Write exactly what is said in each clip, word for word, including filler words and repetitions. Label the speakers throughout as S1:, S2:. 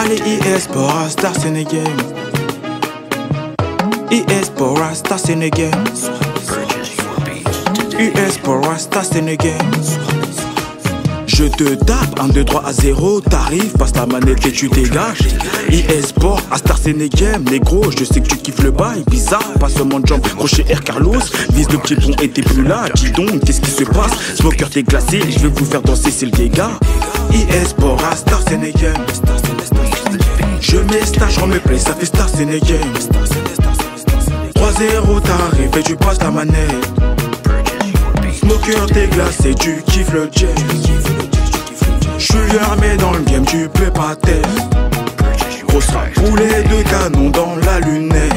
S1: Allez, e-sport, Star Sénégal. E-sport, Star Sénégal. E-sport, Star Sénégal. Je te tape, un, deux, trois à zéro, t'arrives, passe la manette et tu dégages. E-sport, à Star Sénégal, négro, je sais que tu kiffes le bail, bizarre, pas seulement de jump, crochet Air Carlos, vise le petit pont et t'es plus là, dis donc, qu'est-ce qui se passe? Smoker t'es glacé, je vais vous faire danser, c'est le dégât. E-sport, à Star Sénégal. Je mets stage, remets play, ça fait Star Sénégal. trois zéro, t'arrives et tu passes la manette. Smoker t'es glacé, tu kiffes le jazz. J'suis armé dans le game, tu peux pas taire. Grosse poulet de canon dans la lunette.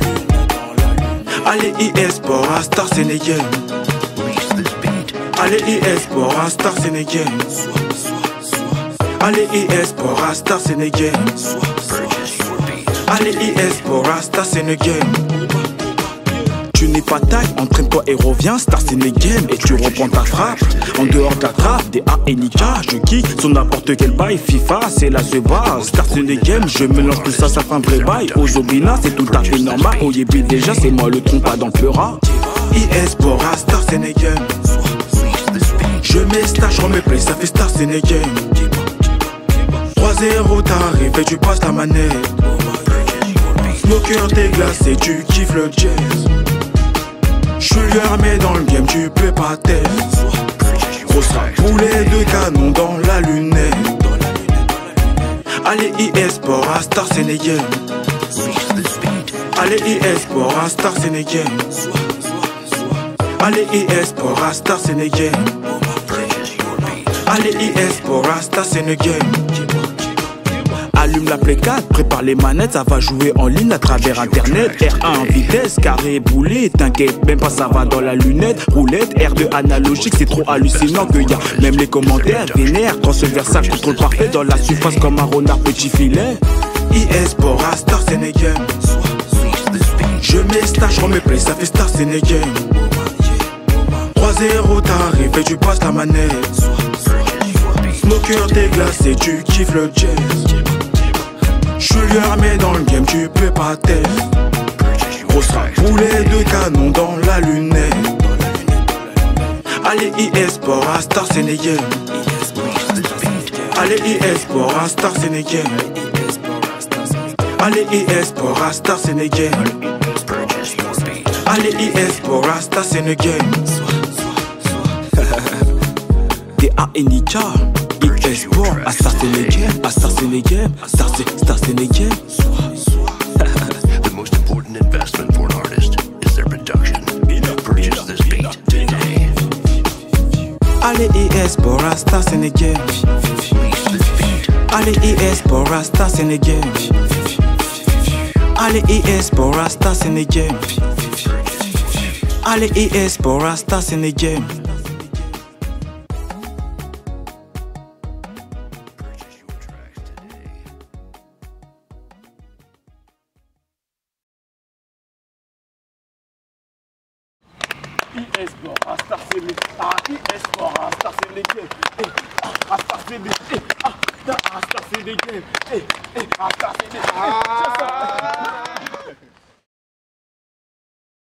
S1: Allez e-sport à Star Sénégal. Allez e-sport à Star Sénégal. Allez e-sport à Star Sénégal. Allez e-sport à Star Sénégal. Tu n'es pas taille, entraîne-toi et reviens, Star Sénégal. Et tu reprends ta frappe, en dehors de la trappe, des A et Nika. Je kick sur n'importe quel bail, FIFA, c'est là se base. Star Sénégal, je mélange tout ça, ça fait un vrai bail. Aux Obina, c'est tout à fait normal. Au Yébi déjà, c'est moi le trompe pas dans le pleura. E-sport à Star Sénégal. Je mets stage, remets play, ça fait Star Sénégal. trois zéro, t'arrives et tu passes la manette. Smoker t'es glacé, tu kiffes le jazz. J'suis armé dans le game, tu peux pas taire. Grosse poulet de canon dans la lunette. Allez e-sport à Star Sénégal. Allez e-sport à Star Sénégal. Allez e-sport à Star Sénégal. Allez e-sport à Star Sénégal. Allume la Play quatre, prépare les manettes, ça va jouer en ligne à travers internet. R un vitesse, carré, boulet, t'inquiète même pas, ça va dans la lunette. Roulette, R deux analogique, c'est trop hallucinant que y a même les commentaires vénères. Transversal, contrôle parfait dans la surface comme un renard petit filet. E-sport à Star Sénégal. Je mets stage, remets play, ça fait Star Sénégal. trois zéro, t'arrives et tu passes la manette. Smoker t'es glacé, tu kiffes le jazz. J'suis armé dans le game, tu peux pas taire. Grosse poulet de canon dans la lunette. Allez e-sport à Star Sénégal. Allez e-sport à Star Sénégal. Allez e-sport à Star Sénégal. Allez e-sport à Star Sénégal. Des A et Nika. E-sport à Star Sénégal, à Star Sénégal, à Star, Star Sénégal.
S2: The most important investment for an artist is their production. Purchase this beat today.
S1: Allez e-sport à Star Sénégal. Allez e-sport à Star Sénégal. Allez e-sport à Star Sénégal. Allez e-sport à Star Sénégal.
S3: E-sport à Star Sénégal, ah, e-sport à Star Sénégal, eh, ah, à Star Sénégal, eh, ah, à Star Sénégal, eh, eh, à Star Sénégal, eh,